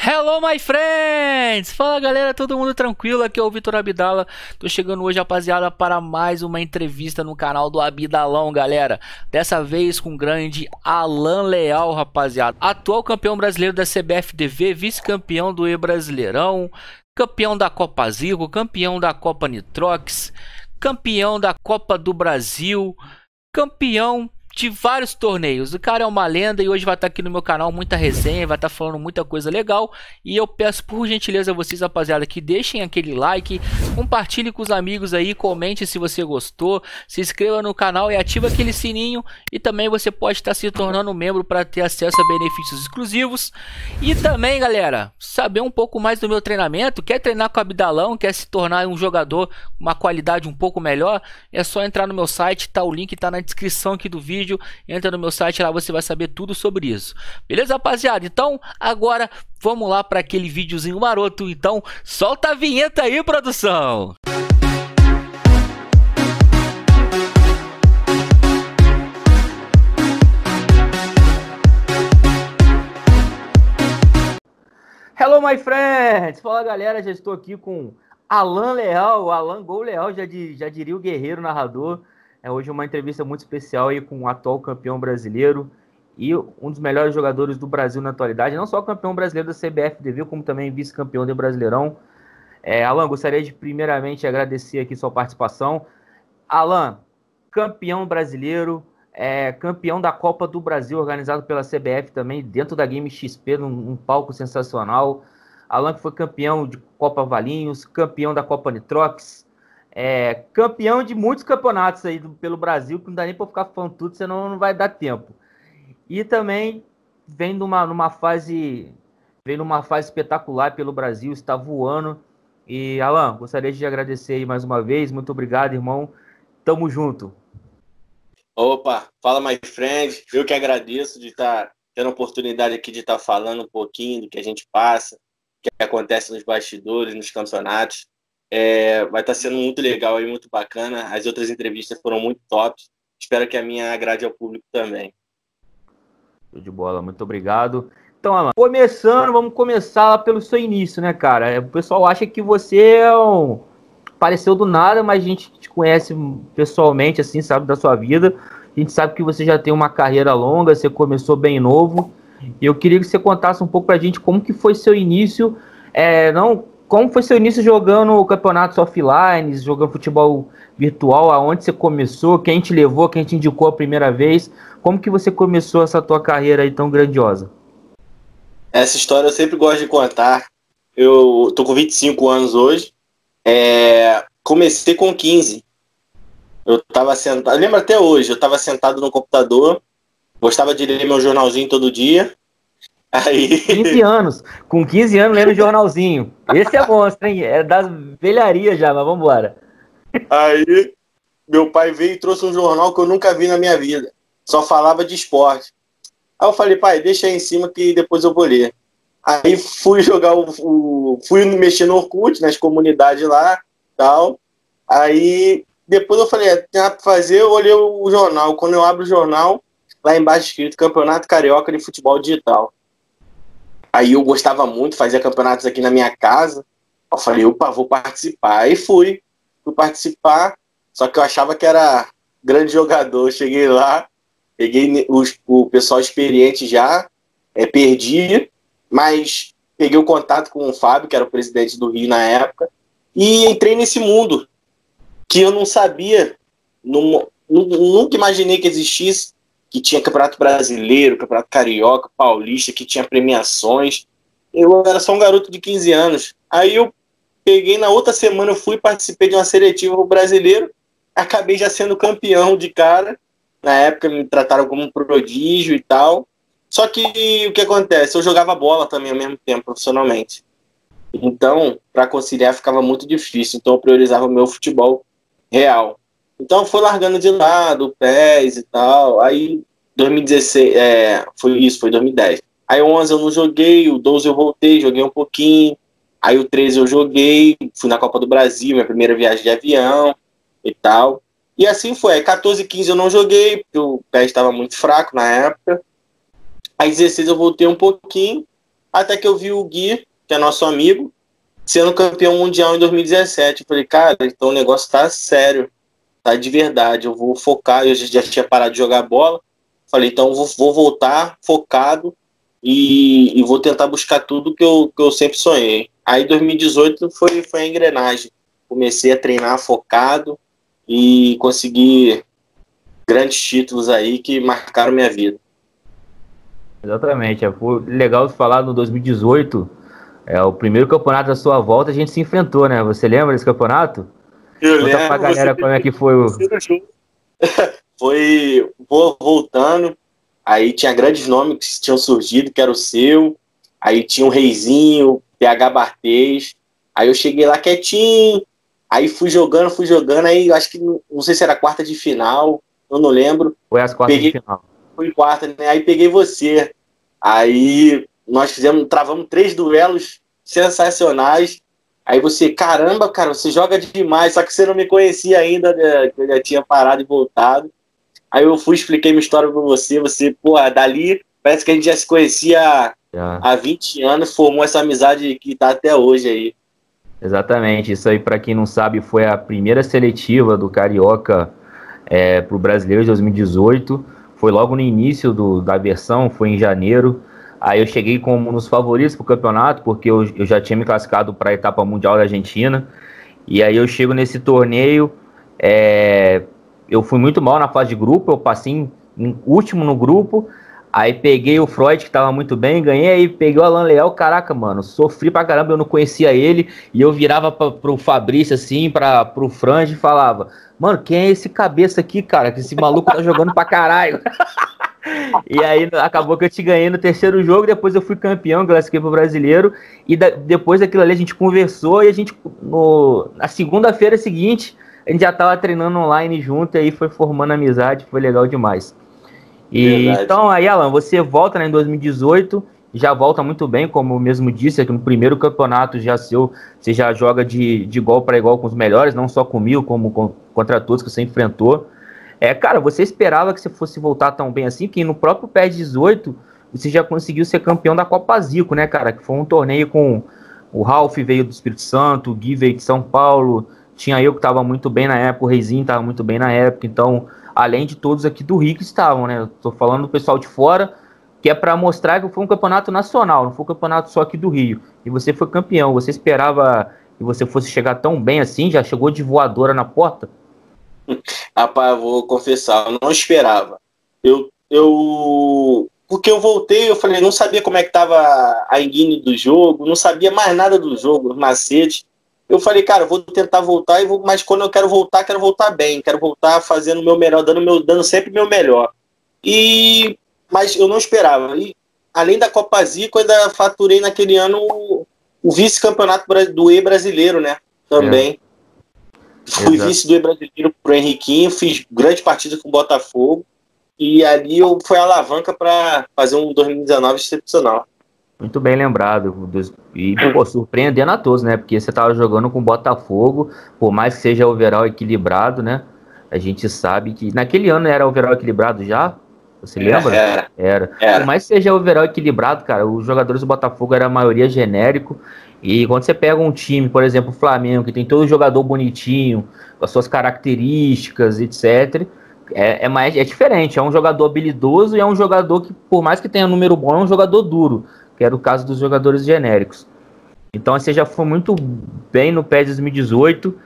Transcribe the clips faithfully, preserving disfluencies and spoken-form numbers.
Hello, my friends! Fala galera, todo mundo tranquilo? Aqui é o Vitor Abdala. Tô chegando hoje, rapaziada, para mais uma entrevista no canal do Abdalão, galera. Dessa vez com o grande Alan Leal, rapaziada. Atual campeão brasileiro da C B F D V, vice-campeão do E-Brasileirão, campeão da Copa Zico, campeão da Copa Nitrox, campeão da Copa do Brasil, campeão de vários torneios. O cara é uma lenda e hoje vai estar aqui no meu canal muita resenha, vai estar falando muita coisa legal. E eu peço por gentileza a vocês, rapaziada, que deixem aquele like, compartilhe com os amigos aí, comente se você gostou, se inscreva no canal e ativa aquele sininho. E também você pode estar se tornando membro para ter acesso a benefícios exclusivos. E também, galera, saber um pouco mais do meu treinamento. Quer treinar com o Abdalão, quer se tornar um jogador com uma qualidade um pouco melhor? É só entrar no meu site, tá, o link tá na descrição aqui do vídeo. Entra no meu site, lá você vai saber tudo sobre isso. Beleza, rapaziada? Então, agora vamos lá para aquele videozinho maroto. Então, solta a vinheta aí, produção! Hello, my friends! Fala, galera, já estou aqui com Alan Leal, Alan Gol Leal, já, di, já diria o guerreiro narrador. É hoje uma entrevista muito especial aí com o atual campeão brasileiro e um dos melhores jogadores do Brasil na atualidade. Não só campeão brasileiro da C B F D V, como também vice-campeão do Brasileirão. É, Alan, gostaria de primeiramente agradecer aqui sua participação. Alan, campeão brasileiro, é, campeão da Copa do Brasil, organizado pela C B F também, dentro da Game X P, num, num palco sensacional. Alan que foi campeão de Copa Valinhos, campeão da Copa Nitrox, É, campeão de muitos campeonatos aí do, pelo Brasil, que não dá nem para ficar falando tudo, senão não vai dar tempo. E também vem numa, numa fase vem numa fase espetacular pelo Brasil, está voando. E, Alan, gostaria de agradecer aí mais uma vez. Muito obrigado, irmão. Tamo junto. Opa, fala, my friend. Eu que agradeço de estar tendo a oportunidade aqui de estar falando um pouquinho do que a gente passa, o que acontece nos bastidores, nos campeonatos. É, vai estar sendo muito legal e muito bacana. As outras entrevistas foram muito top. Espero que a minha agrade ao público também. Show de bola, muito obrigado. Então, Alan, começando, vamos começar lá pelo seu início, né, cara? O pessoal acha que você é um... apareceu do nada, mas a gente te conhece pessoalmente, assim, sabe da sua vida. A gente sabe que você já tem uma carreira longa, você começou bem novo. E eu queria que você contasse um pouco pra gente como que foi seu início, é, não... Como foi seu início jogando campeonatos offline, jogando futebol virtual? Aonde você começou? Quem te levou? Quem te indicou a primeira vez? Como que você começou essa tua carreira aí tão grandiosa? Essa história eu sempre gosto de contar. Eu tô com vinte e cinco anos hoje. É... Comecei com quinze. Eu tava sentado... Eu lembro até hoje. Eu tava sentado no computador. Gostava de ler meu jornalzinho todo dia. Aí... quinze anos, com quinze anos lendo jornalzinho. Esse é monstro, hein? É das velharias já, mas vambora. Aí meu pai veio e trouxe um jornal que eu nunca vi na minha vida. Só falava de esporte. Aí eu falei, pai, deixa aí em cima que depois eu vou ler. Aí fui jogar o... o fui mexer no Orkut, nas comunidades lá, tal. Aí depois eu falei, é, tem nada pra fazer, eu olhei o jornal. Quando eu abro o jornal, lá embaixo escrito Campeonato Carioca de Futebol Digital. Aí eu gostava muito, fazia campeonatos aqui na minha casa. Eu falei, opa, vou participar. Aí fui, fui participar, só que eu achava que era grande jogador. Cheguei lá, peguei os, o pessoal experiente já, é, perdi, mas peguei o contato com o Fábio, que era o presidente do Rio na época, e entrei nesse mundo que eu não sabia, não, nunca imaginei que existisse, que tinha campeonato brasileiro, campeonato carioca, paulista, que tinha premiações. Eu era só um garoto de quinze anos. Aí eu peguei, na outra semana eu fui, participei de uma seletiva brasileiro, acabei já sendo campeão de cara. Na época me trataram como um prodígio e tal. Só que o que acontece? Eu jogava bola também ao mesmo tempo, profissionalmente. Então, para conciliar ficava muito difícil. Então eu priorizava o meu futebol real. Então foi largando de lado o P E S e tal. Aí dois mil e dezesseis, é, foi isso, foi dois mil e dez. Aí o onze eu não joguei, o doze eu voltei, joguei um pouquinho. Aí o treze eu joguei, fui na Copa do Brasil, minha primeira viagem de avião e tal. E assim foi. Aí quatorze e quinze eu não joguei, porque o P E S estava muito fraco na época. Aí dezesseis eu voltei um pouquinho. Até que eu vi o Gui, que é nosso amigo, sendo campeão mundial em dois mil e dezessete. Eu falei, cara, então o negócio tá sério, tá de verdade, eu vou focar. Eu já tinha parado de jogar bola. Falei, então eu vou, vou voltar focado e, e vou tentar buscar tudo que eu, que eu sempre sonhei. Aí dois mil e dezoito foi, foi a engrenagem. Comecei a treinar focado e consegui grandes títulos aí que marcaram minha vida. Exatamente, é foi legal falar no dois mil e dezoito, é o primeiro campeonato da sua volta, a gente se enfrentou, né? Você lembra desse campeonato? Eu Conta lembro. pra galera como é que foi o... Foi vou voltando, aí tinha grandes nomes que tinham surgido, que era o seu, aí tinha o Reizinho, P H Bartês, aí eu cheguei lá quietinho, aí fui jogando, fui jogando, aí acho que, não sei se era quarta de final, eu não lembro. Foi as quartas peguei, de final. Foi quarta, né? Aí peguei você, aí nós fizemos, travamos três duelos sensacionais. Aí você, caramba, cara, você joga demais, só que você não me conhecia ainda, né, que eu já tinha parado e voltado. Aí eu fui, expliquei minha história pra você, você, pô, dali, parece que a gente já se conhecia Já. há vinte anos, formou essa amizade que tá até hoje aí. Exatamente, isso aí, pra quem não sabe, foi a primeira seletiva do Carioca é, pro Brasileiro de dois mil e dezoito, foi logo no início do, da versão, foi em janeiro. Aí eu cheguei como um dos favoritos pro campeonato, porque eu, eu já tinha me classificado para a etapa mundial da Argentina. E aí eu chego nesse torneio, é, eu fui muito mal na fase de grupo, eu passei em, em último no grupo. Aí peguei o Freud, que tava muito bem, ganhei, aí peguei o Alan Leal, caraca, mano, sofri pra caramba, eu não conhecia ele, e eu virava pra, pro Fabrício, assim, pra, pro Frange e falava, mano, quem é esse cabeça aqui, cara, que esse maluco tá jogando pra caralho. E aí acabou que eu te ganhei no terceiro jogo, depois eu fui campeão, classifiquei pro brasileiro, e da, depois daquilo ali a gente conversou, e a gente, no, na segunda-feira seguinte, a gente já tava treinando online junto, e aí foi formando amizade, foi legal demais. E, então, aí, Alan, você volta, né, em dois mil e dezoito, já volta muito bem, como eu mesmo disse, aqui no primeiro campeonato já seu, você já joga de, de igual para igual com os melhores, não só comigo, como com, contra todos que você enfrentou. É, cara, você esperava que você fosse voltar tão bem assim, que no próprio P E S dezoito você já conseguiu ser campeão da Copa Zico, né, cara? Que foi um torneio com o Ralf veio do Espírito Santo, o Gui veio de São Paulo, tinha eu que estava muito bem na época, o Reizinho estava muito bem na época, então, além de todos aqui do Rio que estavam, né? Eu tô falando do pessoal de fora, que é para mostrar que foi um campeonato nacional, não foi um campeonato só aqui do Rio. E você foi campeão, você esperava que você fosse chegar tão bem assim, já chegou de voadora na porta? Rapaz, vou confessar, eu não esperava. Eu, eu, porque eu voltei, eu falei, não sabia como é que tava a engine do jogo, não sabia mais nada do jogo, os macetes. Eu falei, cara, eu vou tentar voltar, e vou, mas quando eu quero voltar, quero voltar bem, quero voltar fazendo o meu melhor, dando, meu, dando sempre o meu melhor. E, mas eu não esperava. E, além da Copa Zico, eu ainda faturei naquele ano o, o vice-campeonato do E brasileiro, né? Também. É. Fui Exato. Vice do E brasileiro pro Henriquinho, fiz grande partida com o Botafogo, e ali eu foi a alavanca para fazer um dois mil e dezenove excepcional. Muito bem lembrado, e pô, surpreendendo a todos, né, porque você estava jogando com o Botafogo, por mais que seja overall equilibrado, né, a gente sabe que, naquele ano era overall equilibrado já, você lembra? Era, era. era. Por mais que seja overall equilibrado, cara, os jogadores do Botafogo era a maioria genérico, e quando você pega um time, por exemplo, o Flamengo, que tem todo jogador bonitinho, com as suas características, etcétera, é, é, mais, é diferente, é um jogador habilidoso e é um jogador que, por mais que tenha número bom, é um jogador duro, que era o caso dos jogadores genéricos. Então você já foi muito bem no P E S dois mil e dezoito,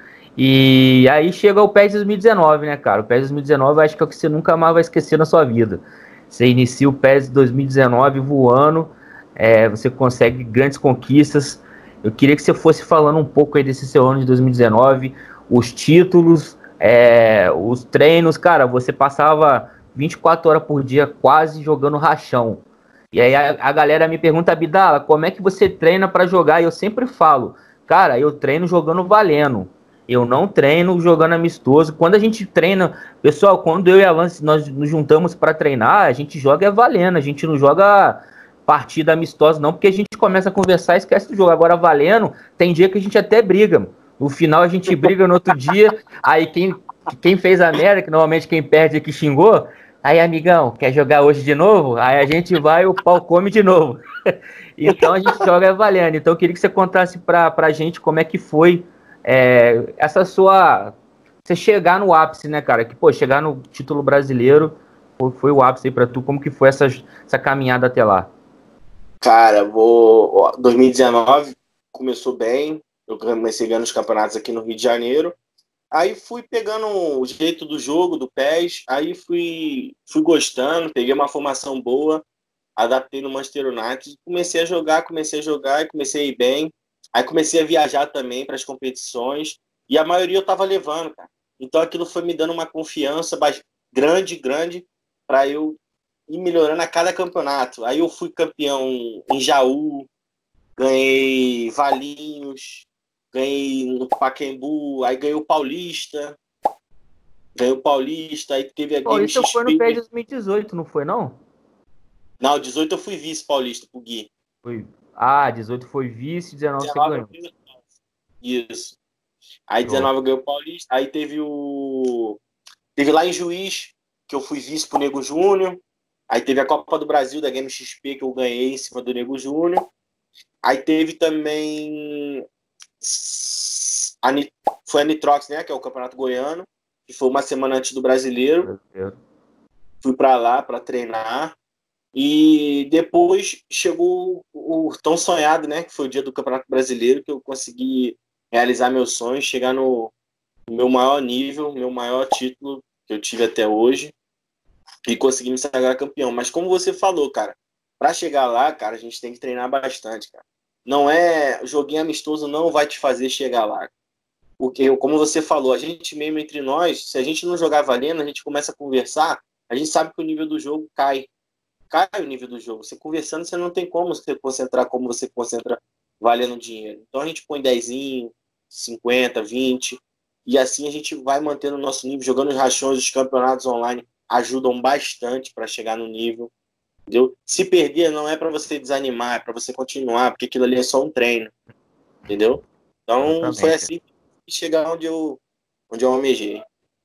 e aí chega o P E S dois mil e dezenove, né, cara? O P E S dois mil e dezenove acho que é o que você nunca mais vai esquecer na sua vida. Você inicia o P E S dois mil e dezenove voando, é, você consegue grandes conquistas. Eu queria que você fosse falando um pouco aí desse seu ano de dois mil e dezenove, os títulos, é, os treinos, cara, você passava vinte e quatro horas por dia quase jogando rachão. E aí a, a galera me pergunta, Abdala, como é que você treina para jogar? E eu sempre falo, cara, eu treino jogando valendo. Eu não treino jogando amistoso. Quando a gente treina, pessoal, quando eu e a Lance nós nos juntamos para treinar, a gente joga é valendo, a gente não joga partida amistosa não, porque a gente começa a conversar e esquece do jogo. Agora valendo, tem dia que a gente até briga. No final a gente briga no outro dia, aí quem, quem fez a merda, que normalmente quem perde é que xingou, aí amigão, quer jogar hoje de novo? Aí a gente vai e o pau come de novo. Então a gente joga valendo. Então eu queria que você contasse pra, pra gente como é que foi é, essa sua... Você chegar no ápice, né, cara? Que, pô, chegar no título brasileiro foi, foi o ápice aí pra tu. Como que foi essa, essa caminhada até lá? Cara, vou. Ó, dois mil e dezenove começou bem. Eu comecei ganhando os campeonatos aqui no Rio de Janeiro. Aí fui pegando o jeito do jogo, do pés. Aí fui, fui gostando, peguei uma formação boa, adaptei no Manchester United. Comecei a jogar, comecei a jogar e comecei a ir bem. Aí comecei a viajar também para as competições. E a maioria eu tava levando, cara. Então aquilo foi me dando uma confiança bas- grande, grande, para eu ir melhorando a cada campeonato. Aí eu fui campeão em Jaú, ganhei Valinhos, ganhei no Pacaembu, aí ganhei o Paulista, ganhei o Paulista, aí teve a Game Paulista foi no P E S X P. dois mil e dezoito, não foi, não? Não, dezoito eu fui vice paulista pro Gui. Foi. Ah, dezoito foi vice, dezenove você dezenove eu ganhou. fui- Isso. Aí Show. dezenove eu ganhei o Paulista, aí teve o... Teve lá em Juiz, que eu fui vice pro Nego Júnior. Aí teve a Copa do Brasil da Game X P que eu ganhei em cima do Nego Júnior. Aí teve também a, Nit- foi a Nitrox, né, que é o Campeonato Goiano, que foi uma semana antes do Brasileiro. Brasileiro. Fui para lá para treinar e depois chegou o tão sonhado, né, que foi o dia do Campeonato Brasileiro, que eu consegui realizar meus sonhos, chegar no, no meu maior nível, meu maior título que eu tive até hoje e conseguir me sagrar campeão. Mas como você falou, cara, para chegar lá, cara, a gente tem que treinar bastante, cara. Não é, joguinho amistoso não vai te fazer chegar lá. Porque, como você falou, a gente mesmo entre nós, se a gente não jogar valendo, a gente começa a conversar, a gente sabe que o nível do jogo cai. Cai o nível do jogo. Você conversando, você não tem como se concentrar como você concentra valendo dinheiro. Então a gente põe dezinho, cinquenta, vinte, e assim a gente vai mantendo o nosso nível, jogando os rachões, os campeonatos online ajudam bastante para chegar no nível, entendeu? Se perder não é para você desanimar, é para você continuar, porque aquilo ali é só um treino, entendeu? Então foi Exatamente. assim que chegar onde eu, onde eu almejei.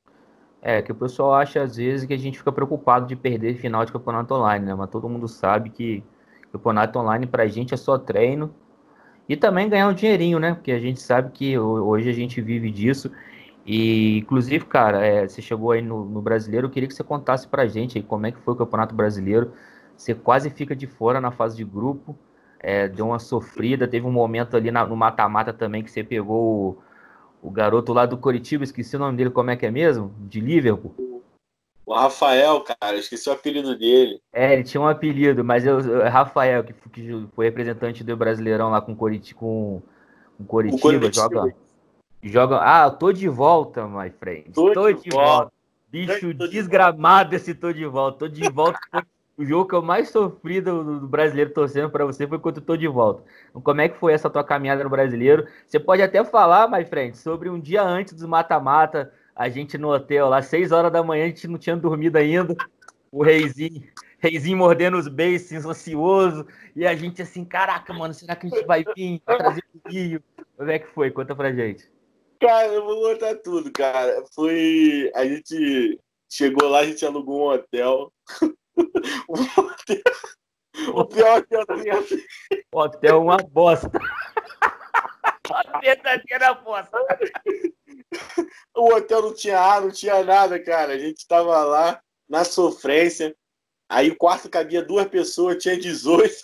É, que o pessoal acha às vezes que a gente fica preocupado de perder final de campeonato online, né? Mas todo mundo sabe que campeonato online pra gente é só treino e também ganhar um dinheirinho, né? Porque a gente sabe que ho- hoje a gente vive disso. E, inclusive, cara, é, você chegou aí no, no Brasileiro, eu queria que você contasse pra gente aí como é que foi o Campeonato Brasileiro. Você quase fica de fora na fase de grupo, é, deu uma sofrida, teve um momento ali na- no mata-mata também que você pegou o, o garoto lá do Coritiba, esqueci o nome dele, como é que é mesmo? De Liverpool. O Rafael, cara, esqueci o apelido dele. É, ele tinha um apelido, mas eu, eu- Rafael, que, f- que foi representante do Brasileirão lá com Coriti, com, com O Coritiba, Coritiba, joga, joga. Ah, eu tô de volta, my friend. tô Tô de de volta, volta. Bicho tô de volta. desgramado esse tô de volta. Tô de volta. Foi o jogo que eu mais sofri do, do brasileiro torcendo pra você foi quando eu tô de volta. Então, como é que foi essa tua caminhada no brasileiro? Você pode até falar, my friend, sobre um dia antes dos mata-mata, a gente no hotel lá, seis horas da manhã, a gente não tinha dormido ainda. O Reizinho, Reizinho mordendo os beiços, ansioso. E a gente assim, caraca, mano, será que a gente vai vir? Vai trazer o Rio? Como é que foi? Conta pra gente. Cara, eu vou contar tudo, cara. Foi. A gente chegou lá, a gente alugou um hotel. O hotel- o pior é que eu tenho assim, Hotel uma bosta. Verdadeira bosta. o hotel não tinha ar, não tinha nada, cara. A gente tava lá na sofrência. Aí o quarto cabia duas pessoas, tinha dezoito.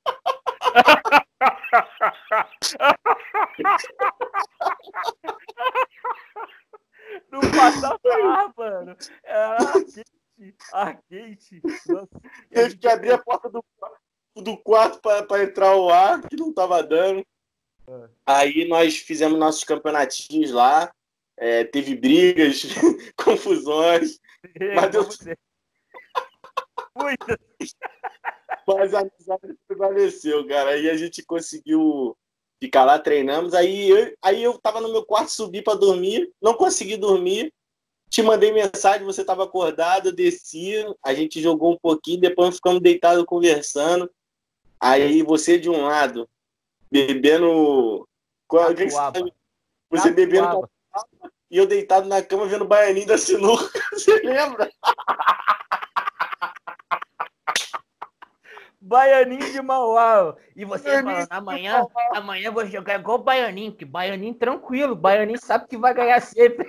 Não passava ar, mano. Era quente. Ar quente. Nossa, e a Teve que gente... abrir a porta do, do quarto para entrar o ar, que não tava dando. Aí nós fizemos nossos campeonatinhos lá. É, teve brigas, confusões. É, Mas deu como você... Muito. Mas a amizade prevaleceu, cara. Aí a gente conseguiu ficar lá, treinamos. Aí eu, aí eu tava no meu quarto, subi para dormir, não consegui dormir. Te mandei mensagem, você tava acordado, eu desci, a gente jogou um pouquinho, depois ficamos deitados conversando. Aí você de um lado, bebendo. Qual, que que você, Catuaba. você bebendo Catuaba. e eu deitado na cama vendo o Baianinho da Sinuca. Você lembra? Baianinho de Mauá. E você falando, amanhã, amanhã eu vou jogar igual o Baianinho, que Baianinho tranquilo, Baianinho sabe que vai ganhar sempre.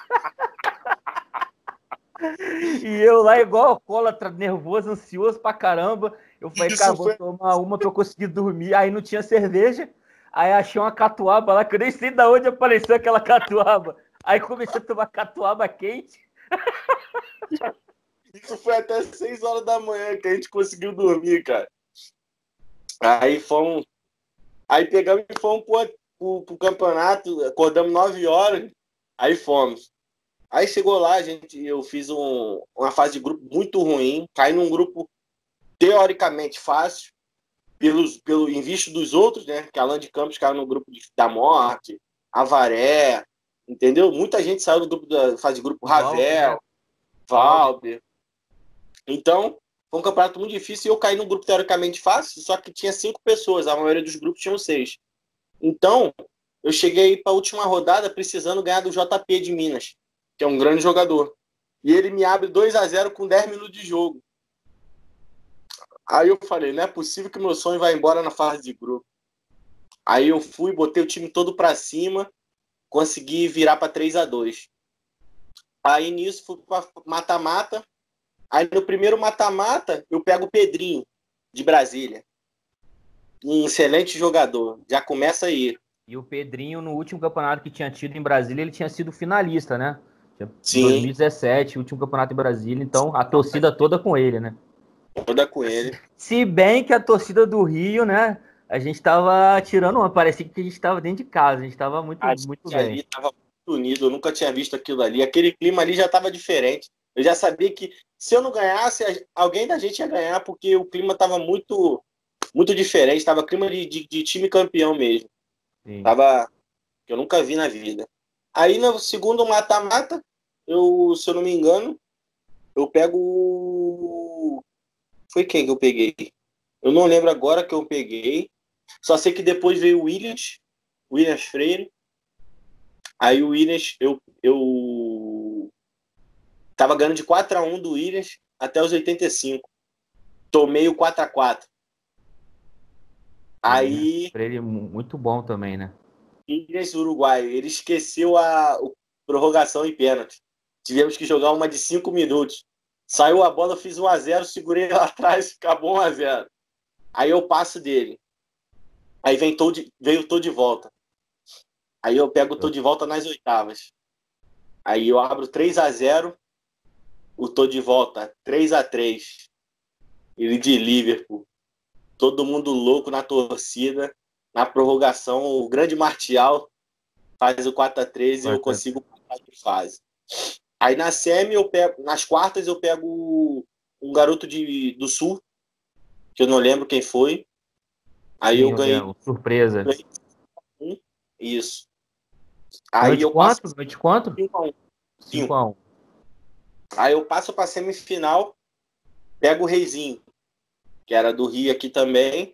E eu lá igual alcoólatra, nervoso, ansioso pra caramba. Eu falei, Isso cara, vou foi- tomar uma pra eu conseguir dormir. Aí não tinha cerveja. Aí achei uma catuaba lá, que eu nem sei de onde apareceu aquela catuaba. Aí comecei a tomar catuaba quente. Isso foi até seis horas da manhã que a gente conseguiu dormir, cara. Aí fomos. Aí pegamos e fomos pro, pro, pro campeonato, acordamos nove horas, aí fomos. Aí chegou lá, a gente, eu fiz um, uma fase de grupo muito ruim, caí num grupo teoricamente fácil, pelos, pelo em vista dos outros, né? Que a Alan de Campos caiu no grupo de, da morte, Avaré, entendeu? Muita gente saiu do grupo da fase de grupo, Ravel, Valber. Então, foi um campeonato muito difícil e eu caí num grupo teoricamente fácil, só que tinha cinco pessoas, a maioria dos grupos tinham seis. Então, eu cheguei para a última rodada precisando ganhar do J P de Minas, que é um grande jogador. E ele me abre dois a zero com dez minutos de jogo. Aí eu falei, não é possível que meu sonho vá embora na fase de grupo. Aí eu fui, botei o time todo para cima, consegui virar para três a dois. Aí nisso fui para mata-mata. Aí no primeiro mata-mata eu pego o Pedrinho, de Brasília. Um excelente jogador. Já começa aí. E o Pedrinho, no último campeonato que tinha tido em Brasília, ele tinha sido finalista, né? Sim. dois mil e dezessete, último campeonato em Brasília, então a torcida toda com ele, né? Toda com ele. Se bem que a torcida do Rio, né? A gente tava tirando uma, parecia que a gente tava dentro de casa, a gente tava muito, A muito gente bem. ali tava muito unido, eu nunca tinha visto aquilo ali. Aquele clima ali já tava diferente. Eu já sabia que se eu não ganhasse, alguém da gente ia ganhar, porque o clima tava muito, muito diferente. Tava clima de, de, de time campeão mesmo. Sim. Tava que eu nunca vi na vida. Aí no segundo mata-mata, eu, se eu não me engano, eu pego. Foi quem que eu peguei? Eu não lembro agora que eu peguei. Só sei que depois veio o Williams, Williams Freire. Aí o Williams, eu, eu tava ganhando de quatro a um do Williams até os oitenta e cinco. Tomei o quatro a quatro. Aí. Freire muito bom também, né? Williams Uruguai, ele esqueceu a, a prorrogação em pênalti. Tivemos que jogar uma de cinco minutos. Saiu a bola, eu fiz um a zero, segurei lá atrás, acabou um a zero. Aí eu passo dele. Aí vem todo, veio todo de volta. Aí eu pego o tô de volta nas oitavas. Aí eu abro três a zero, o tô de volta três a três. Ele de Liverpool. Todo mundo louco na torcida. Na prorrogação, o grande Martial faz o quatro a três e eu consigo passar de fase. Aí na semi, eu pego, nas quartas, eu pego um garoto de, do Sul, que eu não lembro quem foi. Aí Sim, eu ganhei. Eu surpresa. Ganhei um, isso. Aí noite eu quanto? passo. Noite quanto? cinco a um. cinco a um. Aí eu passo para semifinal, pego o Reizinho, que era do Rio aqui também,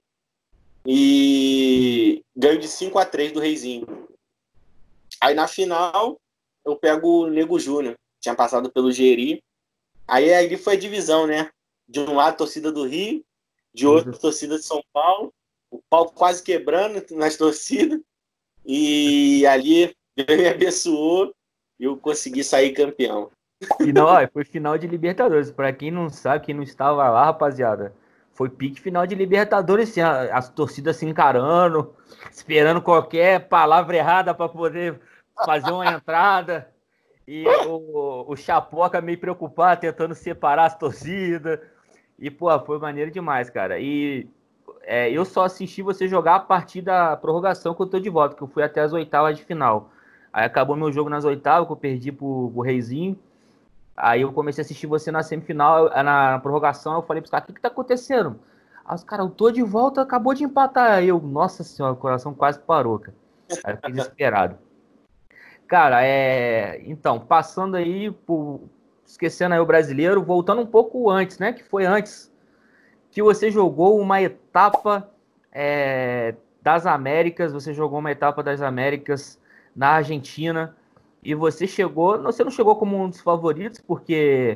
e ganho de cinco a três do Reizinho. Aí na final, eu pego o Nego Júnior, tinha passado pelo Geri. Aí ali foi a divisão, né? De um lado, torcida do Rio, de outro, torcida de São Paulo, o pau quase quebrando nas torcidas, e ali Deus me abençoou e eu consegui sair campeão. E não, ó, foi final de Libertadores. Pra quem não sabe, quem não estava lá, rapaziada, foi pique final de Libertadores, assim, as torcidas se encarando, esperando qualquer palavra errada para poder fazer uma entrada. E o, o Chapoca meio preocupado, tentando separar as torcidas. E, pô, foi maneiro demais, cara. E é, eu só assisti você jogar a partir da prorrogação que eu tô de volta, que eu fui até as oitavas de final. Aí acabou meu jogo nas oitavas, que eu perdi pro, pro Reizinho. Aí eu comecei a assistir você na semifinal, na prorrogação, eu falei pros caras, o que que tá acontecendo? Aí os caras, eu tô de volta, acabou de empatar. Aí eu, nossa senhora, o coração quase parou, cara. Aí eu fiquei desesperado. Cara, é... Então, passando aí, por... esquecendo aí o brasileiro, voltando um pouco antes, né? Que foi antes que você jogou uma etapa é... das Américas, você jogou uma etapa das Américas na Argentina, e você chegou, você não chegou como um dos favoritos, porque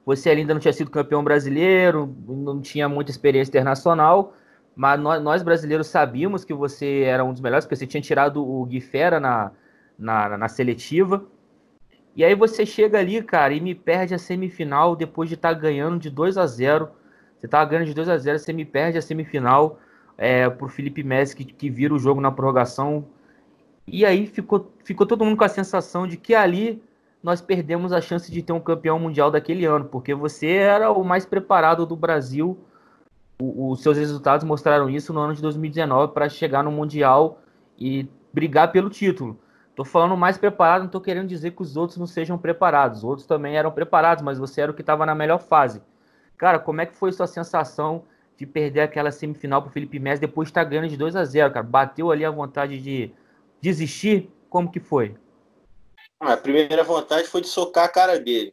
você ainda não tinha sido campeão brasileiro, não tinha muita experiência internacional, mas nós, nós brasileiros sabíamos que você era um dos melhores, porque você tinha tirado o Gui Fera na, na, na seletiva. E aí você chega ali, cara, e me perde a semifinal depois de estar tá ganhando de dois a zero. Você tava ganhando de dois a zero, você me perde a semifinal é, pro Felipe Messi, que, que vira o jogo na prorrogação. E aí ficou, ficou todo mundo com a sensação de que ali nós perdemos a chance de ter um campeão mundial daquele ano, porque você era o mais preparado do Brasil. O, os seus resultados mostraram isso no ano de dois mil e dezenove para chegar no Mundial e brigar pelo título. Tô falando mais preparado, não tô querendo dizer que os outros não sejam preparados. Os outros também eram preparados, mas você era o que estava na melhor fase. Cara, como é que foi sua sensação de perder aquela semifinal pro Felipe Messi depois de estar ganhando de dois a zero, cara? Bateu ali a vontade de desistir? Como que foi? A primeira vontade foi de socar a cara dele.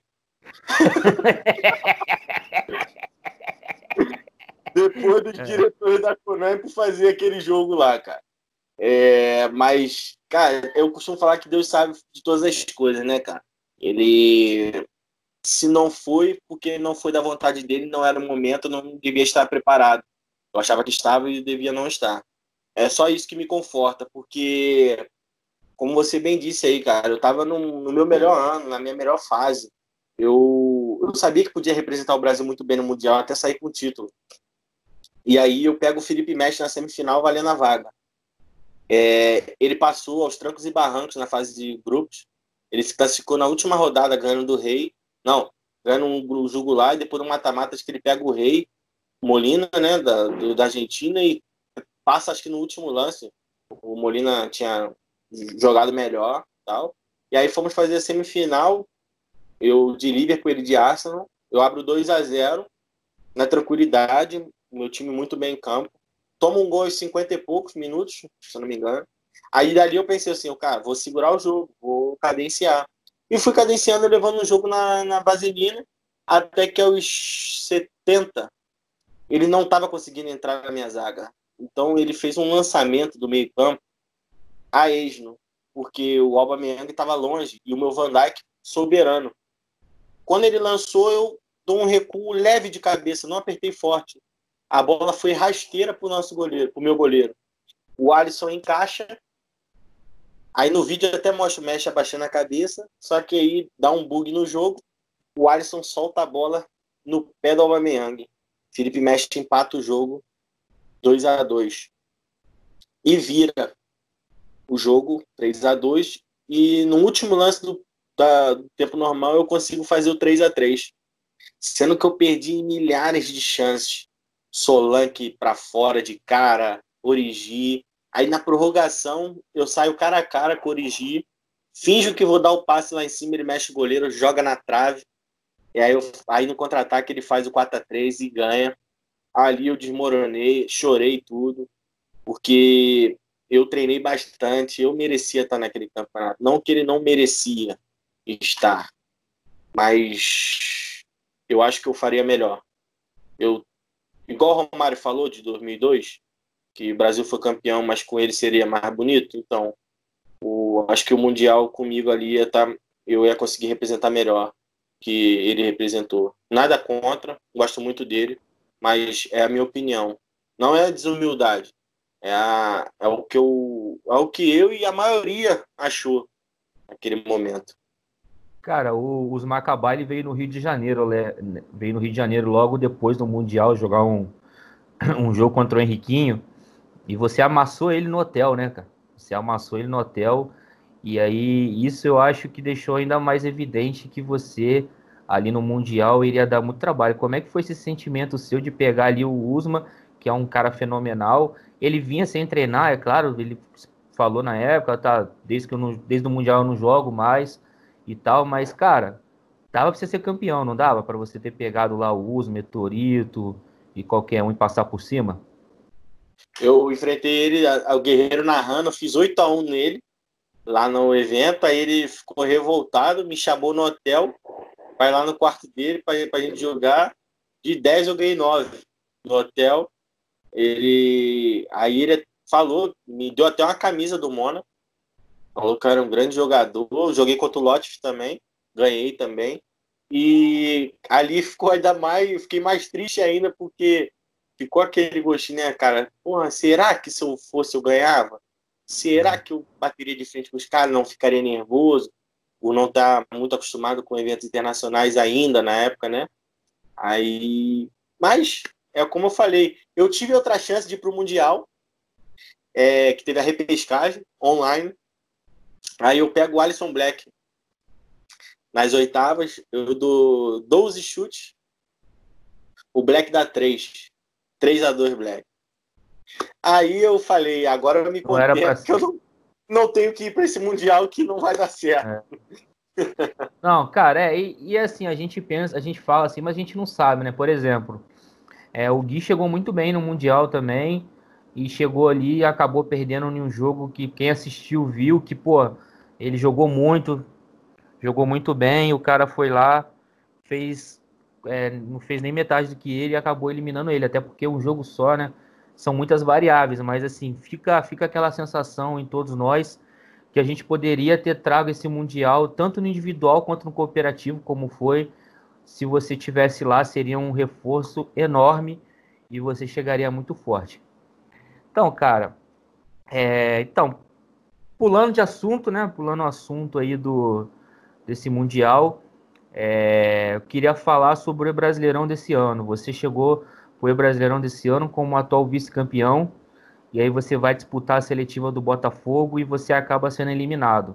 Depois dos é. diretores da Konami fazer aquele jogo lá, cara. É, mas, cara, eu costumo falar que Deus sabe de todas as coisas, né, cara? Ele, se não foi, porque não foi da vontade dele, não era o momento, não devia estar preparado. Eu achava que estava e devia não estar. É só isso que me conforta, porque, como você bem disse aí, cara, eu estava no, no meu melhor ano, na minha melhor fase. Eu, eu sabia que podia representar o Brasil muito bem no Mundial, até sair com o título. E aí eu pego o Felipe Messi na semifinal, valendo a vaga. É, ele passou aos trancos e barrancos na fase de grupos. Ele se classificou na última rodada, ganhando do Rei. Não, ganhando um jogo lá, e depois um mata-mata que ele pega o Rei, Molina, né, da, do, da Argentina, e passa, acho que no último lance. O Molina tinha jogado melhor, tal. E aí fomos fazer a semifinal, eu de Liverpool, ele de Arsenal. Eu abro dois a zero, na tranquilidade, meu time muito bem em campo. Toma um gol em cinquenta e poucos minutos, se eu não me engano. Aí dali eu pensei assim, cara, vou segurar o jogo, vou cadenciar. E fui cadenciando, levando o jogo na, na vaselina, até que aos setenta, ele não estava conseguindo entrar na minha zaga. Então ele fez um lançamento do meio campo a esmo, porque o Aubameyang estava longe e o meu Van Dijk soberano. Quando ele lançou, eu dou um recuo leve de cabeça, não apertei forte. A bola foi rasteira pro nosso goleiro, pro meu goleiro. O Alisson encaixa. Aí no vídeo até mostra o Messi abaixando a cabeça, só que aí dá um bug no jogo. O Alisson solta a bola no pé do Aubameyang. Felipe Messi empata o jogo dois a dois. E vira o jogo três a dois. E no último lance do, da, do tempo normal eu consigo fazer o três a três. Sendo que eu perdi milhares de chances. Solanke para fora de cara, Origi. Aí na prorrogação eu saio cara a cara com o Origi, finjo que vou dar o passe lá em cima, ele mexe o goleiro, joga na trave. E aí, eu, aí no contra-ataque ele faz o quatro a três e ganha. Ali eu desmoronei, chorei tudo, porque eu treinei bastante, eu merecia estar naquele campeonato. Não que ele não merecia estar, mas eu acho que eu faria melhor. Eu Igual o Romário falou de dois mil e dois, que o Brasil foi campeão, mas com ele seria mais bonito. Então, o, acho que o Mundial comigo ali ia tá, eu ia conseguir representar melhor que ele representou. Nada contra, gosto muito dele, mas é a minha opinião. Não é a desumildade, é, a, é, o que eu, é o que eu e a maioria achou naquele momento. Cara, o, os Macabá, ele veio no Rio de Janeiro, veio no Rio de Janeiro logo depois do Mundial jogar um, um jogo contra o Henriquinho, e você amassou ele no hotel, né, cara? Você amassou ele no hotel, e aí isso eu acho que deixou ainda mais evidente que você, ali no Mundial, iria dar muito trabalho. Como é que foi esse sentimento seu de pegar ali o Usman, que é um cara fenomenal? Ele vinha sem treinar, é claro, ele falou na época, tá, desde, que eu não, desde o Mundial eu não jogo mais, e tal, mas, cara, dava pra você ser campeão, não dava? Pra você ter pegado lá o Usman, Torito e qualquer um e passar por cima? Eu enfrentei ele, o Guerreiro narrando, fiz oito a um nele, lá no evento, aí ele ficou revoltado, me chamou no hotel, vai lá no quarto dele pra, pra gente jogar, de dez eu ganhei nove no hotel. Ele, aí ele falou, me deu até uma camisa do Mônaco, falou que eu era um grande jogador. Joguei contra o Lotif também, ganhei também. E ali ficou ainda mais, eu fiquei mais triste ainda, porque ficou aquele gostinho, né, cara? Porra, será que se eu fosse eu ganhava? Será que eu bateria de frente com os caras, não ficaria nervoso? Por não estar muito acostumado com eventos internacionais ainda na época, né? Aí, mas é como eu falei, eu tive outra chance de ir para o Mundial, é, que teve a repescagem online. Aí eu pego o Alisson Black nas oitavas, eu dou doze chutes, o Black dá três, três a dois Black. Aí eu falei, agora eu me Não era pra contento que eu não, não tenho que ir para esse Mundial que não vai dar certo. É. Não, cara, é, e, e assim, a gente pensa, a gente fala assim, mas a gente não sabe, né? Por exemplo, é, o Gui chegou muito bem no Mundial também, e chegou ali e acabou perdendo em um jogo que quem assistiu viu que, pô, ele jogou muito, jogou muito bem, o cara foi lá, fez, é, não fez nem metade do que ele e acabou eliminando ele, até porque um jogo só, né? São muitas variáveis, mas assim, fica, fica aquela sensação em todos nós que a gente poderia ter trago esse Mundial, tanto no individual quanto no cooperativo, como foi. Se você tivesse lá, seria um reforço enorme e você chegaria muito forte. Então, cara, é, então, pulando de assunto, né? Pulando o assunto aí do, desse Mundial, é, eu queria falar sobre o Brasileirão desse ano. Você chegou foi o Brasileirão desse ano como atual vice-campeão, e aí você vai disputar a seletiva do Botafogo e você acaba sendo eliminado.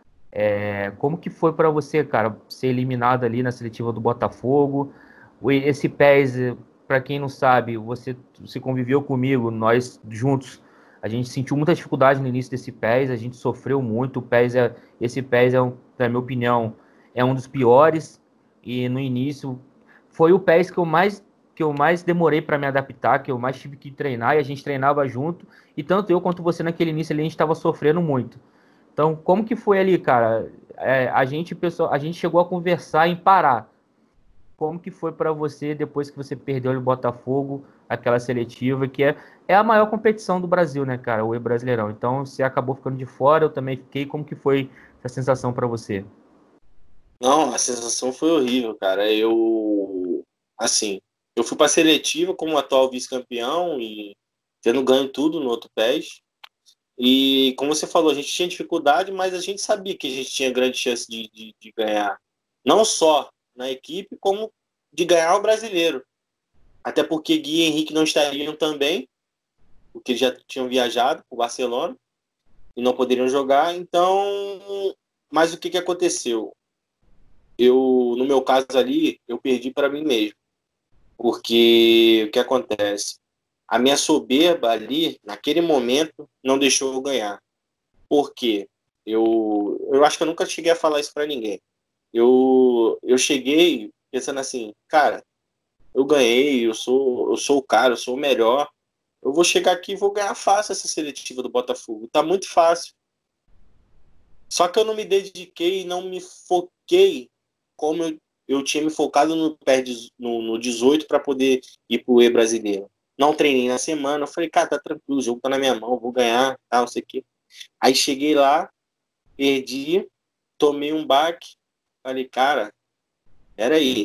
É, como que foi para você, cara, ser eliminado ali na seletiva do Botafogo? Esse PES, para quem não sabe, você, você conviveu comigo, nós juntos, a gente sentiu muita dificuldade no início desse PES, a gente sofreu muito. O PES é, esse PES, é, um, na minha opinião, é um dos piores, e no início foi o PES que eu mais que eu mais demorei para me adaptar, que eu mais tive que treinar, e a gente treinava junto, e tanto eu quanto você naquele início ali, a gente estava sofrendo muito. Então, como que foi ali, cara? É, a gente, pessoal, a gente chegou a conversar em parar. Como que foi para você depois que você perdeu o Botafogo, aquela seletiva, que é, é a maior competição do Brasil, né, cara? O Brasileirão. Então, você acabou ficando de fora, eu também fiquei. Como que foi essa sensação para você? Não, a sensação foi horrível, cara. Eu, assim, eu fui para a seletiva como atual vice-campeão e tendo ganho tudo no outro PES. E como você falou, a gente tinha dificuldade, mas a gente sabia que a gente tinha grande chance de, de, de ganhar. Não só na equipe, como de ganhar o brasileiro. Até porque Gui e Henrique não estariam também, porque já tinham viajado para o Barcelona e não poderiam jogar. Então, mas o que, que aconteceu? Eu, no meu caso ali, eu perdi para mim mesmo. Porque o que acontece? A minha soberba ali, naquele momento, não deixou eu ganhar. Por quê? Eu, eu acho que eu nunca cheguei a falar isso para ninguém. Eu, eu cheguei pensando assim, cara, eu ganhei, eu sou, eu sou o cara, eu sou o melhor. Eu vou chegar aqui e vou ganhar fácil essa seletiva do Botafogo. Tá muito fácil. Só que eu não me dediquei, não me foquei como eu, eu tinha me focado no, no, no dezoito para poder ir pro E brasileiro. Não treinei na semana, eu falei, cara, tá tranquilo, o jogo tá na minha mão, vou ganhar, tal, não sei o quê. Aí cheguei lá, perdi, tomei um baque, falei, cara, peraí,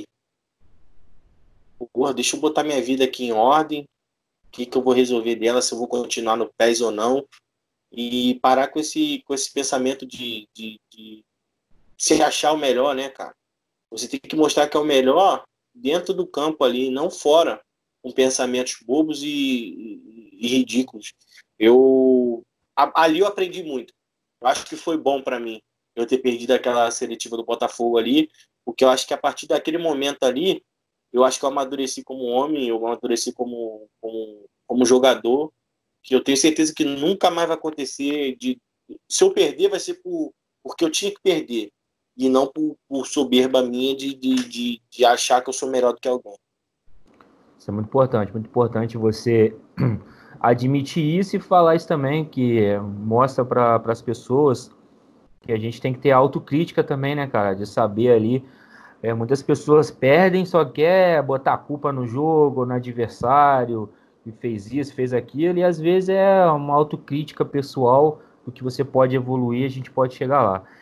porra, deixa eu botar minha vida aqui em ordem, o que, que eu vou resolver dela, se eu vou continuar no PES ou não, e parar com esse, com esse pensamento de, de, de se achar o melhor, né, cara? Você tem que mostrar que é o melhor dentro do campo ali, não fora, com pensamentos bobos e, e, e ridículos. Eu a, ali eu aprendi muito. Eu acho que foi bom para mim eu ter perdido aquela seletiva do Botafogo ali, porque eu acho que a partir daquele momento ali, eu acho que eu amadureci como homem, eu amadureci como, como, como jogador, que eu tenho certeza que nunca mais vai acontecer. De, se eu perder, vai ser por, porque eu tinha que perder, e não por, por soberba minha de, de, de, de achar que eu sou melhor do que alguém. Isso é muito importante, muito importante você admitir isso e falar isso também, que mostra para as pessoas que a gente tem que ter autocrítica também, né, cara? De saber ali. É, muitas pessoas perdem, só quer botar a culpa no jogo, no adversário, e fez isso, fez aquilo, e às vezes é uma autocrítica pessoal do que você pode evoluir, a gente pode chegar lá.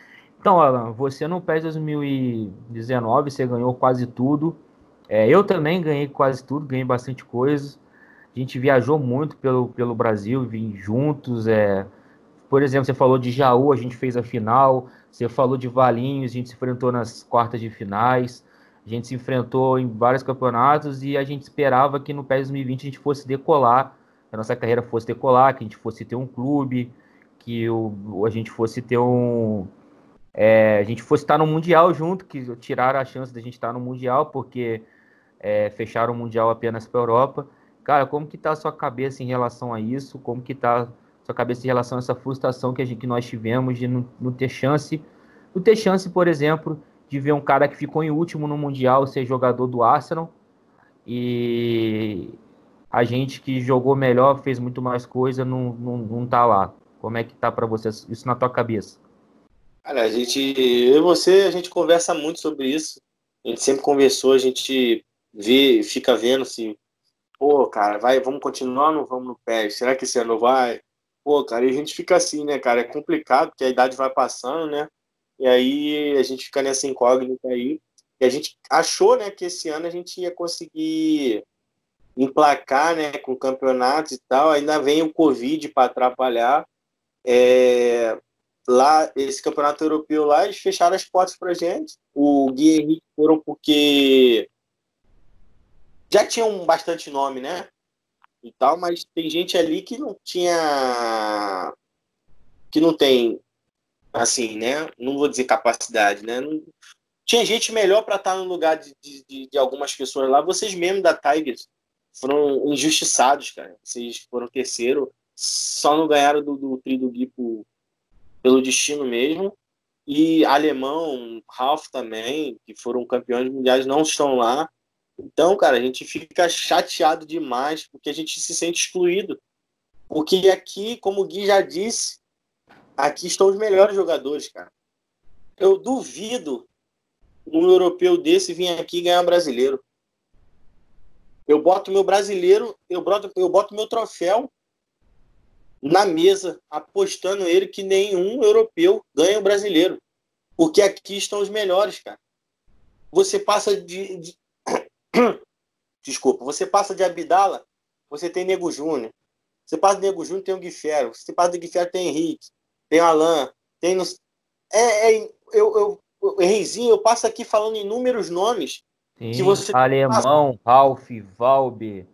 Então, Alan, você no PES dois mil e dezenove, você ganhou quase tudo. É, eu também ganhei quase tudo, ganhei bastante coisa. A gente viajou muito pelo, pelo Brasil, vim juntos. É, por exemplo, você falou de Jaú, a gente fez a final. Você falou de Valinhos, a gente se enfrentou nas quartas de finais. A gente se enfrentou em vários campeonatos e a gente esperava que no PES dois mil e vinte a gente fosse decolar, que a nossa carreira fosse decolar, que a gente fosse ter um clube, que o, a gente fosse ter um. É, a gente fosse estar no Mundial junto, que tiraram a chance da gente estar no Mundial, porque é, fecharam o Mundial apenas para a Europa. Cara, como que tá a sua cabeça em relação a isso? Como que tá a sua cabeça em relação a essa frustração que, a gente, que nós tivemos de não, não ter chance, não ter chance, por exemplo, de ver um cara que ficou em último no Mundial ser jogador do Arsenal e a gente que jogou melhor, fez muito mais coisa, não, não, não tá lá. Como é que tá para você isso na tua cabeça? Cara, a gente, eu e você, a gente conversa muito sobre isso. A gente sempre conversou, a gente vê, fica vendo se, pô, cara, vai, vamos continuar ou não vamos no PES? Será que esse ano vai? Pô, cara, e a gente fica assim, né, cara? É complicado, porque a idade vai passando, né? E aí a gente fica nessa incógnita aí. E a gente achou, né, que esse ano a gente ia conseguir emplacar, né, com campeonatos e tal. Ainda vem o Covid para atrapalhar. É, lá, esse campeonato europeu lá, eles fecharam as portas pra gente. O Gui e Henrique foram porque já tinham bastante nome, né? E tal, mas tem gente ali que não tinha. Que não tem, assim, né? Não vou dizer capacidade, né? Não, tinha gente melhor para estar no lugar de, de, de algumas pessoas lá. Vocês mesmo da Tigers foram injustiçados, cara. Vocês foram terceiro, só não ganharam do, do tri do Gui por, pelo destino mesmo. E Alemão, Ralf também, que foram campeões mundiais, não estão lá. Então, cara, a gente fica chateado demais porque a gente se sente excluído. Porque aqui, como o Gui já disse, aqui estão os melhores jogadores, cara. Eu duvido um europeu desse vir aqui ganhar um brasileiro. Eu boto meu brasileiro, eu boto, eu boto meu troféu na mesa, apostando ele que nenhum europeu ganha o brasileiro. Porque aqui estão os melhores, cara. Você passa de... de... Desculpa, você passa de Abdala, você tem Nego Júnior. Você passa de Nego Júnior, tem o Gui Ferro. Você passa do Gui Ferro, tem Henrique, tem Alain, tem... No... É, é, eu, eu, Henrizinho, eu passo aqui falando inúmeros nomes. Sim, Que você... Alemão, Ralf, Valbe,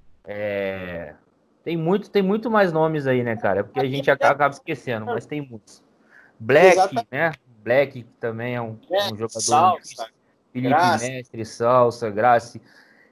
é... tem muito, tem muito mais nomes aí, né, cara? Porque a gente acaba esquecendo, mas tem muitos. Black, Exatamente. né? Black também é um, É, um jogador muito difícil. Salsa, Felipe Graça. Mestre, Salsa, Grace,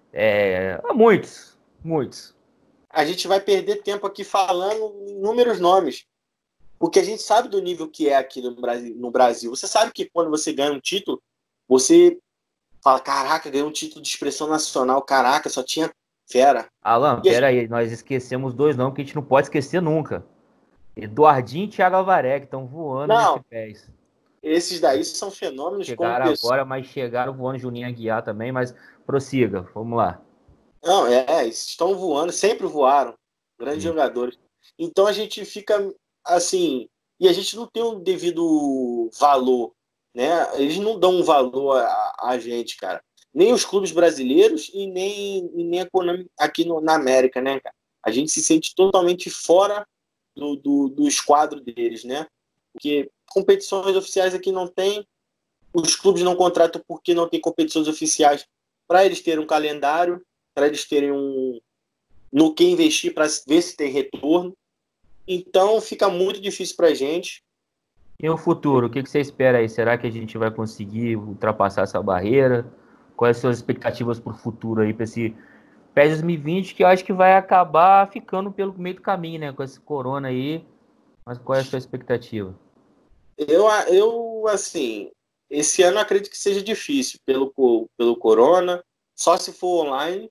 é... muitos, muitos. A gente vai perder tempo aqui falando inúmeros nomes. Porque a gente sabe do nível que é aqui no Brasil, no Brasil. Você sabe que quando você ganha um título, você fala, caraca, ganhei um título de expressão nacional, caraca, só tinha fera. Alan, E a pera gente, aí, nós esquecemos dois nomes que a gente não pode esquecer nunca. Eduardinho e Thiago Avaré, que estão voando nesse não, PES. esses daí são fenômenos como Chegaram pessoa. agora, mas chegaram voando Juninho Aguiar também, mas prossiga, vamos lá. Não, é, estão voando, sempre voaram. Grandes Sim. jogadores. Então a gente fica assim, e a gente não tem um devido valor, né? Eles não dão um valor a, a gente, cara. Nem os clubes brasileiros e nem, e nem a Konami aqui no, na América, né, cara? A gente se sente totalmente fora do, do, do esquadro deles, né? Porque competições oficiais aqui não tem, os clubes não contratam porque não tem competições oficiais para eles terem um calendário, para eles terem um no que investir para ver se tem retorno. Então fica muito difícil para a gente. E o futuro, o que que você espera aí? Será que a gente vai conseguir ultrapassar essa barreira? Quais são as suas expectativas para o futuro aí, para esse PES dois mil e vinte, que eu acho que vai acabar ficando pelo meio do caminho, né? Com esse corona aí. Mas qual é a sua expectativa? Eu, eu assim, esse ano acredito que seja difícil pelo, pelo corona, só se for online,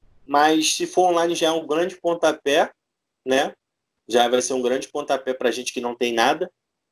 mas se for online já é um grande pontapé, né? Já vai ser um grande pontapé para a gente que não tem nada.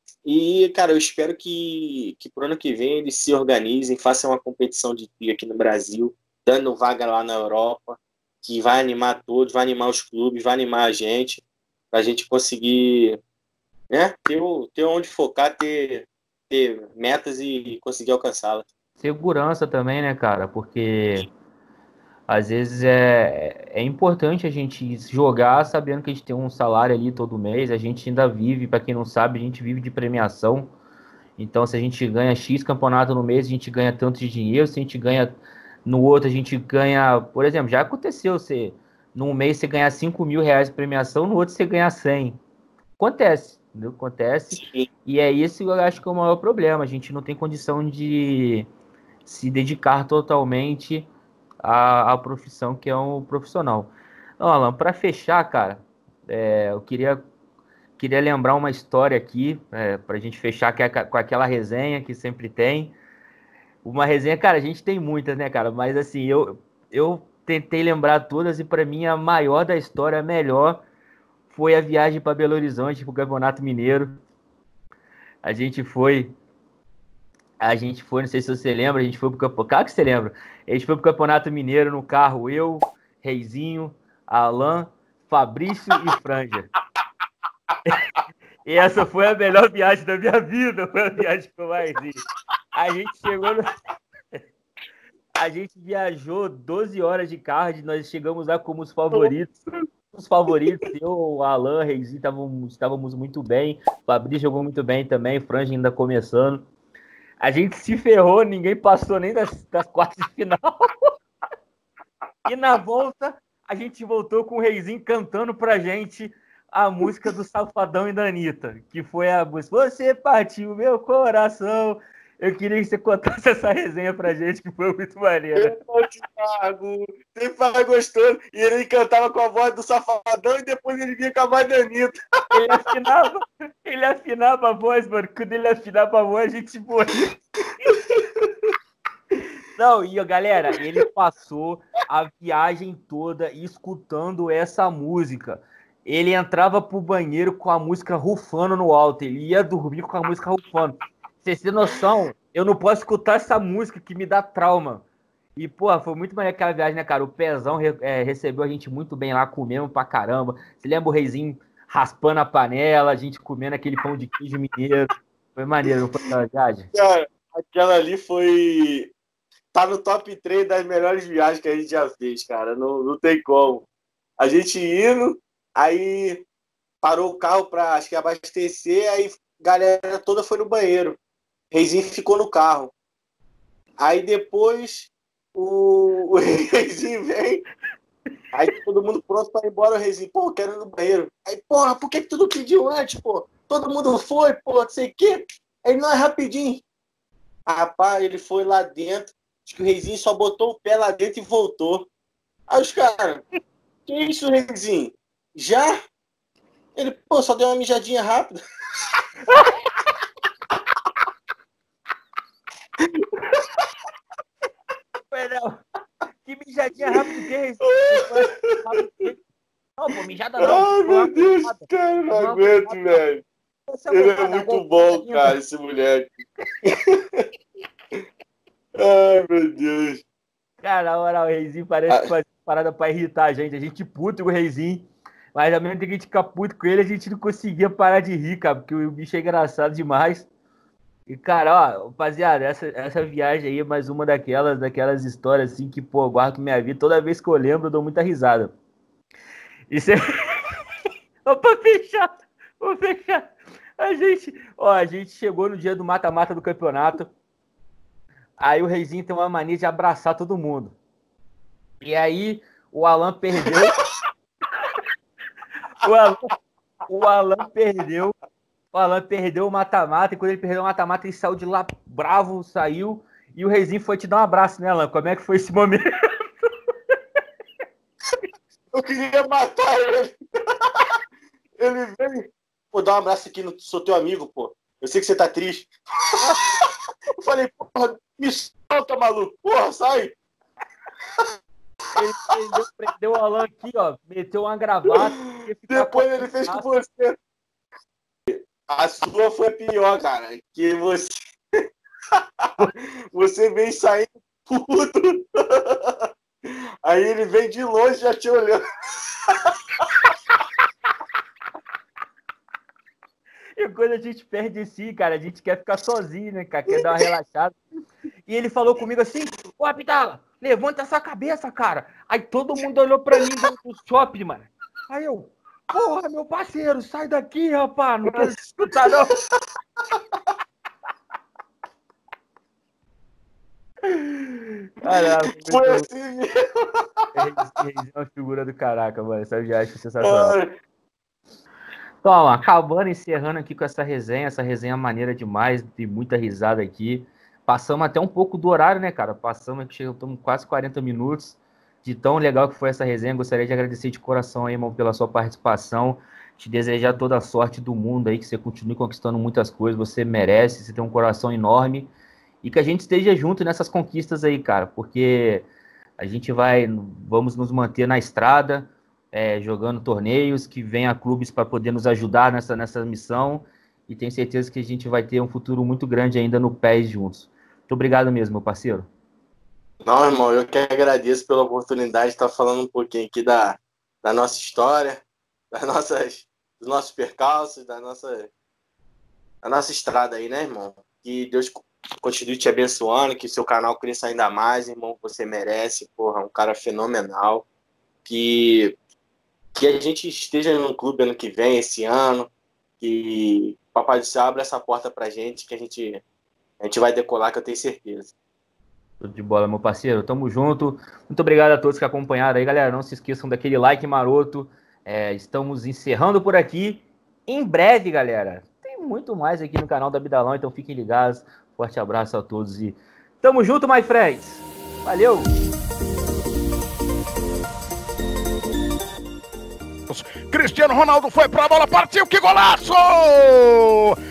E, cara, eu espero que, que pro ano que vem eles se organizem, façam uma competição de trio aqui no Brasil, dando vaga lá na Europa, que vai animar todos, vai animar os clubes, vai animar a gente, para a gente conseguir, né, ter, ter onde focar, ter, ter metas e conseguir alcançá-las. Segurança também, né, cara? Porque às vezes é, é importante a gente jogar sabendo que a gente tem um salário ali todo mês. A gente ainda vive, para quem não sabe, a gente vive de premiação. Então, se a gente ganha X campeonato no mês, a gente ganha tanto de dinheiro. Se a gente ganha no outro, a gente ganha. Por exemplo, já aconteceu você, num mês você ganhar cinco mil reais de premiação, no outro você ganhar cem. Acontece, entendeu? Acontece. Sim. E é isso que eu acho que é o maior problema. A gente não tem condição de se dedicar totalmente à, à profissão que é um profissional. Então, Alan, para fechar, cara, é, eu queria, queria lembrar uma história aqui, é, para a gente fechar que é com aquela resenha que sempre tem. Uma resenha, cara, a gente tem muitas, né, cara? Mas assim, eu, eu tentei lembrar todas e para mim a maior da história, a melhor, foi a viagem para Belo Horizonte, para o Campeonato Mineiro. A gente foi, a gente foi, não sei se você lembra, a gente foi pro campeonato, claro que você lembra, a gente foi pro Campeonato Mineiro no carro, eu, Reizinho, Alan, Fabrício e Franja. E essa foi a melhor viagem da minha vida, foi a viagem que eu mais vi. A gente chegou no... A gente viajou doze horas de carro, nós chegamos lá como os favoritos. Os favoritos, eu, o Alan, Reizinho, estávamos, estávamos muito bem. O Fabrício jogou muito bem também, o Franja ainda começando. A gente se ferrou, ninguém passou nem das, das quartas de final. E na volta, a gente voltou com o Reizinho cantando pra gente a música do Safadão e da Anitta, que foi a música Você Partiu Meu Coração. Eu queria que você contasse essa resenha pra gente, que foi muito maneira. Eu te pago, você paga gostoso. E ele cantava com a voz do Safadão e depois ele vinha com a voz da Anitta. Ele afinava, ele afinava a voz, mano. Quando ele afinava a voz, a gente morria. Não, e galera, ele passou a viagem toda escutando essa música. Ele entrava pro banheiro com a música rufando no alto. Ele ia dormir com a música rufando. Vocês têm noção? Eu não posso escutar essa música que me dá trauma. E, porra, foi muito maneiro aquela viagem, né, cara? O Pezão é, recebeu a gente muito bem lá, comemos pra caramba. Você lembra o Reizinho raspando a panela, a gente comendo aquele pão de queijo mineiro? Foi maneiro, não foi aquela viagem? Cara, aquela ali foi... Tá no top três das melhores viagens que a gente já fez, cara. Não, não tem como. A gente indo, aí parou o carro pra, acho que, abastecer, aí a galera toda foi no banheiro. Reizinho ficou no carro. Aí depois o, o Reizinho vem. Aí todo mundo pronto para ir embora. O Reizinho, pô, quero ir no banheiro. Aí, porra, por que, que tu não pediu antes, pô? Todo mundo foi, pô, não sei o quê. Aí, não, é rapidinho. Rapaz, ele foi lá dentro. Acho que o Reizinho só botou o pé lá dentro e voltou. Aí os caras, que isso, Reizinho? Já? Ele, pô, só deu uma mijadinha rápida. Não. Que mijadinha rápido que é isso? Não, pô, mijada não. Ai, meu Deus, cara, não aguento, velho. Ele é muito bom, cara, esse moleque. Ai, meu Deus. Cara, na moral, o Reizinho parece que faz parada pra irritar a gente. A gente puto com o Reizinho, mas ao mesmo tempo que a gente fica puto com ele, a gente não conseguia parar de rir, cara, porque o bicho é engraçado demais. E, cara, ó, rapaziada, essa, essa viagem aí é mais uma daquelas, daquelas histórias assim que, pô, eu guardo com minha vida. Toda vez que eu lembro, eu dou muita risada. Isso é... Vou fechar, vou fechar. A gente, ó, a gente chegou no dia do mata-mata do campeonato. Aí o Reizinho tem uma mania de abraçar todo mundo. E aí o Alan perdeu. o, Alan, o Alan perdeu. O Alan perdeu o mata-mata. E quando ele perdeu o mata-mata, ele saiu de lá bravo, saiu. E o Reizinho foi te dar um abraço, né, Alan? Como é que foi esse momento? Eu queria matar ele. Ele veio. Pô, dá um abraço aqui, no... sou teu amigo, pô. Eu sei que você tá triste. Eu falei, porra, me solta, maluco. Porra, sai. Ele prendeu, prendeu o Alan aqui, ó. Meteu uma gravata. Depois ele fez com você. A sua foi pior, cara. Que você... Você vem saindo puto. Aí ele vem de longe já te olhando. Que coisa a gente perde assim, cara. A gente quer ficar sozinho, né, cara? Quer dar uma relaxada. E ele falou comigo assim, ô Abdala, levanta essa cabeça, cara. Aí todo mundo olhou pra mim dentro do shopping, mano. Aí eu, porra, meu parceiro, sai daqui, rapaz. Não quero escutar, não. Caralho, foi assim mesmo. É uma figura do caraca, mano. Essa viagem foi sensacional. Toma, acabando, encerrando aqui com essa resenha. Essa resenha maneira demais, tem muita risada aqui. Passamos até um pouco do horário, né, cara? Passamos aqui, estamos quase quarenta minutos. De tão legal que foi essa resenha. Gostaria de agradecer de coração aí, irmão, pela sua participação. Te desejar toda a sorte do mundo aí, que você continue conquistando muitas coisas. Você merece, você tem um coração enorme. E que a gente esteja junto nessas conquistas aí, cara. Porque a gente vai, vamos nos manter na estrada, é, jogando torneios, que venha clubes para poder nos ajudar nessa, nessa missão. E tenho certeza que a gente vai ter um futuro muito grande ainda no P E S juntos. Muito obrigado mesmo, meu parceiro. Não, irmão, eu que agradeço pela oportunidade de estar falando um pouquinho aqui da, da nossa história, das nossas, dos nossos percalços, da nossa, da nossa estrada aí, né, irmão? Que Deus continue te abençoando, que seu canal cresça ainda mais, irmão. Você merece, porra, um cara fenomenal. Que, que a gente esteja no clube ano que vem, esse ano, que o Papai do Céu abra essa porta pra gente, que a gente, a gente vai decolar, que eu tenho certeza. Tudo de bola, meu parceiro. Tamo junto. Muito obrigado a todos que acompanharam aí, galera. Não se esqueçam daquele like maroto. É, estamos encerrando por aqui. Em breve, galera, tem muito mais aqui no canal da Abdalão, então fiquem ligados. Forte abraço a todos e tamo junto, my friends. Valeu! Cristiano Ronaldo foi pra bola, partiu, que golaço!